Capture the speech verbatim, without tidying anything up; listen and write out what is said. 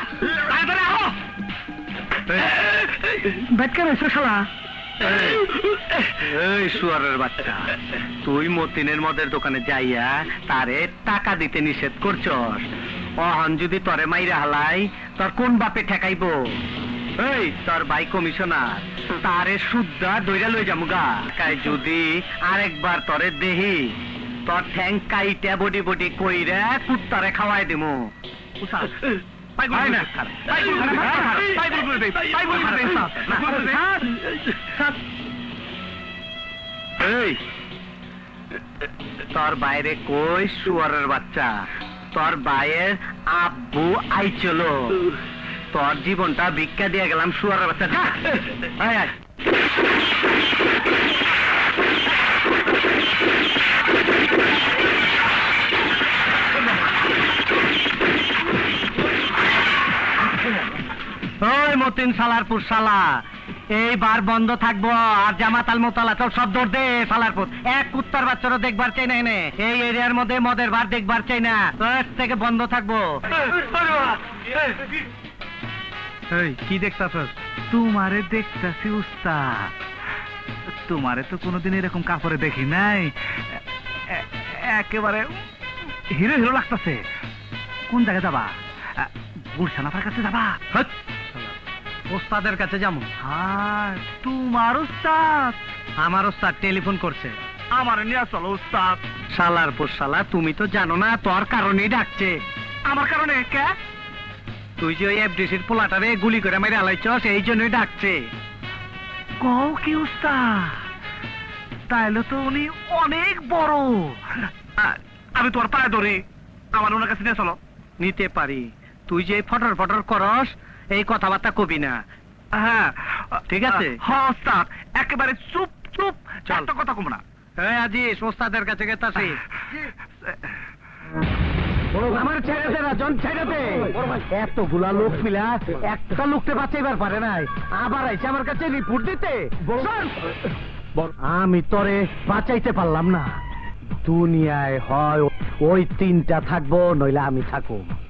তাড়াতাড়ি আও বেটকে রয়েছে শালা। এই শুয়ারের বাচ্চা, তুই মতিনের মদের দোকানে যাইয়া তারে টাকা দিতে নিষেধ করছস। অহন যদি তরে মাইরা হালাই তোর কোন বাপে ঠেকাইব? এই তোর ভাই কমিশনার, তারে শুদ্ধা দইরা লই যামুগা। কাই যদি আরেকবার তরে দেহি, তোর ঠ্যাং কাইটা বডি বডি কইরা কুত্তারে খাওয়াই দিমু। এই তোর বাইরে কই শুয়ারের বাচ্চা, তোর ভাইয়ের আব্বু আই চলো, তোর জীবনটা ভিক্ষা দিয়ে গেলাম শুয়ারের বাচ্চা। যা আয় আয়। ওই মতিন সালারপুর শালা, এইবার বন্ধ থাকবো। আর জামাতাল মোতালা চল সব দৌড় দে সালারপুর। এক কুত্তার বাচ্চারও দেখবার চাই না এনে, এই এরিয়ার মধ্যে মদের বার দেখবার চাই না। তোর থেকে বন্ধ থাকবো। এই কি দেখতাছস? তোমারে দেখতাছি উস্তাদ, তোমারে তো কোনোদিন এরকম কাপড়ে দেখি নাই। একেবারে হিরো হিরো লাগতাছে। কোন জায়গায় যাবা? গুলশানাফার কাছে যাবা? ওস্তাদের কাছে যাবো। হ্যাঁ, তোমার উস্তাদ? আমার ওস্তাদ টেলিফোন করছে। আমার নিয়ে চলো উস্তাদ। সালারপুর শালা, তুমি তো জানো না তোর কারণেই ডাকছে। আমার কারণে? কে? তুই যে ওই এফডিসির পোলাটারে গুলি করে মেরে আলাইছস, এই জন্যই ডাকছে। কও কি উস্তাদ? তাইলে তো উনি অনেক বড়। আমি তোমার পায়ে ধরি, আমার ওনার কাছে নিয়ে চলো। নিতে পারি, তুই যে ফটর ফটর করস এই কথাবার্তা কবি না। হ্যাঁ ঠিক আছে। হ্যাঁ ওস্তাদ, একেবারে চুপ চুপ, একটা কথা কম না। এই আজিস, ওস্তাদের কাছে গেতাছি। আমার ছেড়ে দে রাজন, ছেড়ে দে। এতগুলা লোক মিলা একটা লোককে বাঁচাইবার পারে নাই, আবার আইছে আমার কাছে রিপোর্ট দিতে। আমি তোরে বাঁচাইতে পারলাম না। দুনিয়ায় হয় ওই তিনটা থাকবো, নইলে আমি থাকুম।